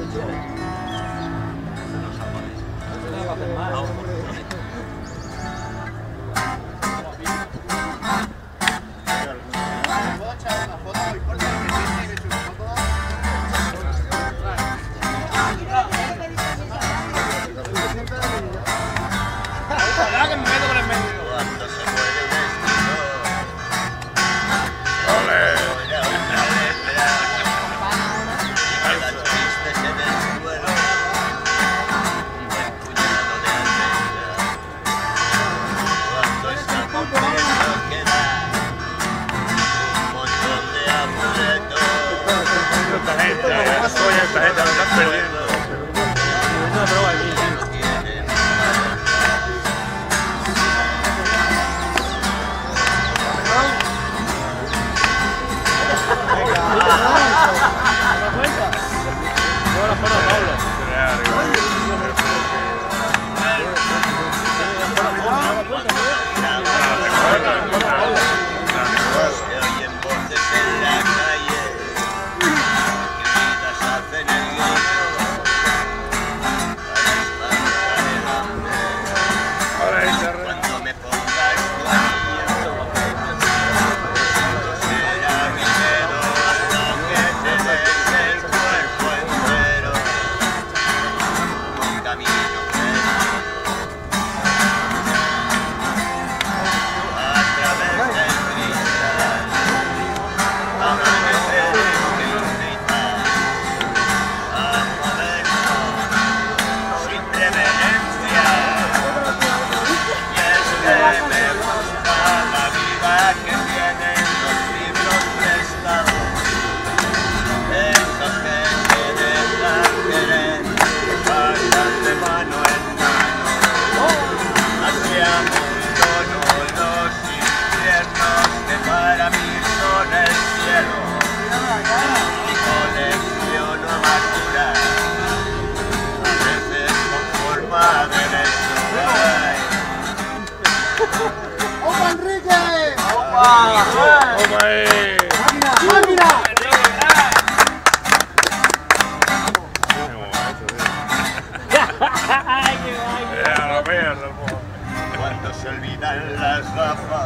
Cuando se olvidan las gafas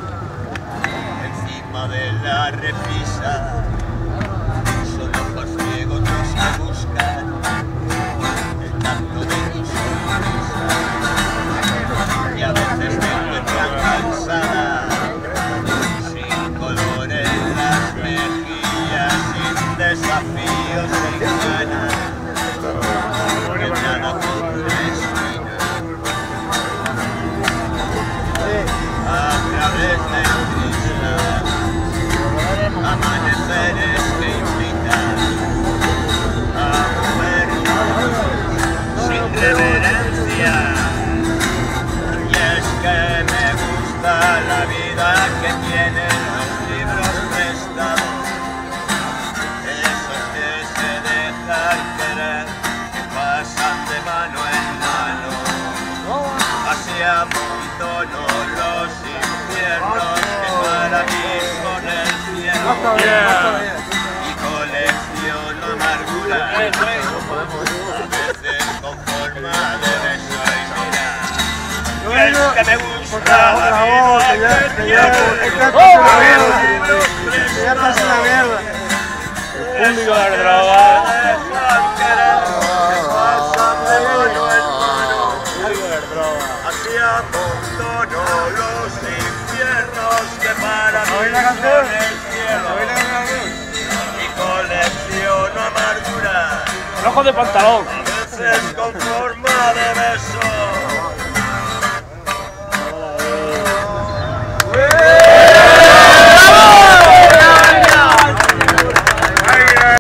encima de la repisa, son ojos ciegos los que buscan el tacto de tu sonrisa, y a veces te encuentran cansada, sin color en las mejillas, sin desafíos, sin ganas, que nada con destino. A través de islas, amaneceres que invitan a movernos sin reverencia. Y es que me gusta la vida que tienen los libros prestados, esos que se dejan querer, que pasan de mano en mano. Así amontono los infiernos que para mí son el cielo, y colecciono amargura, a veces con forma de beso. Y mira, es que me gusta la vida que tiene así amontono los infiernos que para mí son el cielo, y colecciono amargura, ¡Rojo de pantalón! a veces con forma de beso.